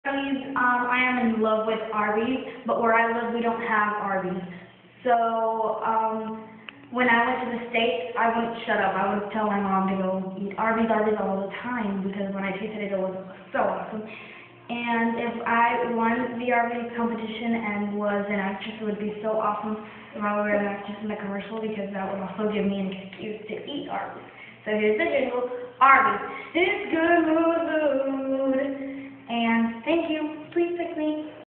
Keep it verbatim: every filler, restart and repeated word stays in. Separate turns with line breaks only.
Arby's, um, I am in love with Arby's, but where I live, we don't have Arby's. So, um, when I went to the States, I wouldn't shut up. I would tell my mom to go eat Arby's, Arby's all the time, because when I tasted it, it was so awesome. And if I won the Arby's competition and was an actress, it would be so awesome if I were an actress in the commercial, because that would also give me an excuse to eat Arby's. So here's the jingle, Arby's, it's good food. And thank you. Please pick me.